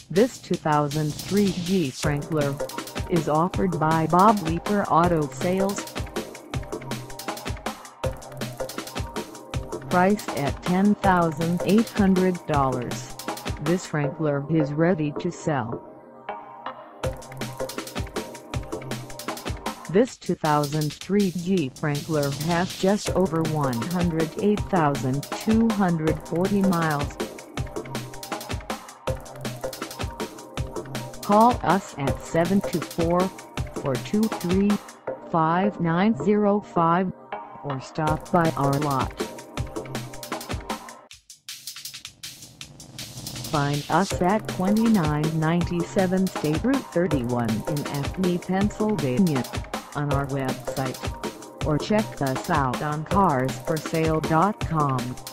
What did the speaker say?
This 2003 Jeep Wrangler is offered by Bob Leeper Auto Sales. Priced at $10,800, this Wrangler is ready to sell. This 2003 Jeep Wrangler has just over 108,240 miles. Call us at 724-423-5905 or stop by our lot. Find us at 2997 State Route 31 in Acme, Pennsylvania, on our website, or check us out on carsforsale.com.